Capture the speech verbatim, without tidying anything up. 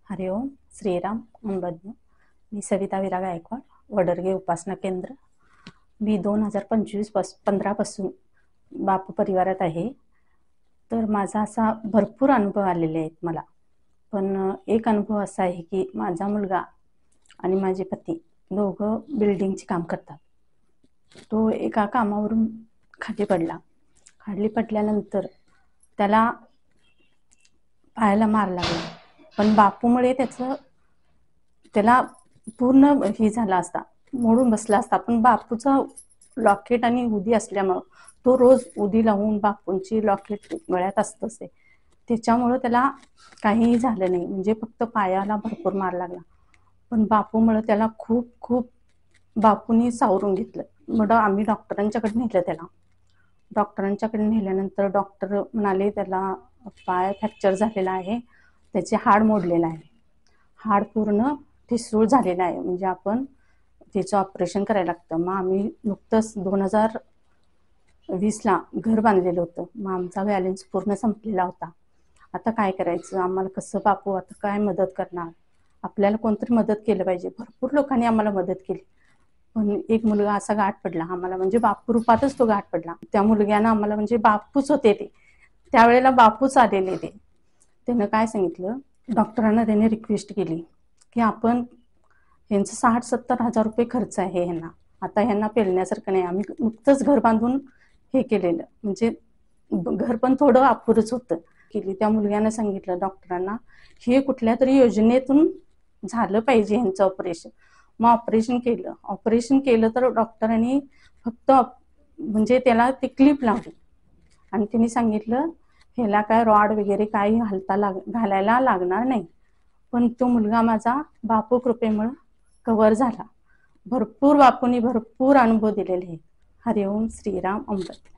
हरिओम श्रीराम अंबज्ञ. मी सविता विरा गायकवाड, वडरगे उपासना केंद्र. मी दोन हजार पंचवीस पास पंधरापासून बापू परिवारात आहे. तर माझा असा भरपूर अनुभव आलेले आहेत मला. पण एक अनुभव असा आहे की माझा मुलगा आणि माझे पती दोघं बिल्डिंगचे काम करतात. तो एका कामावरून खाली पडला. खाली पडल्यानंतर त्याला पायाला मार लागला. पण बापूमुळे त्याचं त्याला पूर्ण हे झाला असता, मोडून बसला असता. पण बापूचा लॉकेट आणि उदी असल्यामुळं तो रोज उदी लावून बापूंची लॉकेट गळ्यात असतंच, त्याच्यामुळं त्याला काहीही झालं नाही. म्हणजे फक्त पायाला भरपूर मार लागला. पण बापूमुळं त्याला खूप खूप बापूंनी सावरून घेतलं. मग आम्ही डॉक्टरांच्याकडे नेलं त्याला. डॉक्टरांच्याकडे नेल्यानंतर डॉक्टर म्हणाले त्याला पाय फ्रॅक्चर झालेला आहे, त्याचे हाड मोडलेलं आहे, हाड पूर्ण ठिसूळ झालेलं आहे, म्हणजे आपण त्याचं ऑपरेशन करायला लागतं. मग आम्ही नुकतंच दोन हजार वीसला घर बांधलेलं होतं. मग आमचा बॅलन्स पूर्ण संपलेला होता. आता काय करायचं, आम्हाला कसं बापू आता काय मदत करणार, आपल्याला कोणतरी मदत केलं पाहिजे. भरपूर लोकांनी आम्हाला मदत केली. पण एक मुलगा असा गाठ पडला आम्हाला, म्हणजे बापू रूपातच तो गाठ पडला. त्या मुलग्यानं आम्हाला, म्हणजे बापूच होते ते, त्यावेळेला बापूच आलेले ते. त्यानं काय सांगितलं, डॉक्टरांना त्याने रिक्वेस्ट केली की आपण यांचं साठ सत्तर हजार रुपये खर्च आहे ह्यांना, आता ह्यांना पेलण्यासारखं नाही. आम्ही नुकतंच घर बांधून हे केलेलं, म्हणजे घर पण थोडं अपुरंच होतं केली. त्या मुलग्यानं सांगितलं डॉक्टरांना, हे कुठल्या तरी योजनेतून झालं पाहिजे ह्यांचं ऑपरेशन. मग ऑपरेशन केलं. ऑपरेशन केलं तर डॉक्टरांनी फक्त म्हणजे त्याला ते क्लिप लावली आणि त्यांनी सांगितलं ह्याला काय रॉड वगैरे काही घालता लाग घालायला लागणार नाही. पण तो मुलगा माझा बापू कृपेमुळे कव्हर झाला. भरपूर बापूंनी भरपूर अनुभव दिलेले आहेत. हरिओम श्रीराम अंबज्ञ.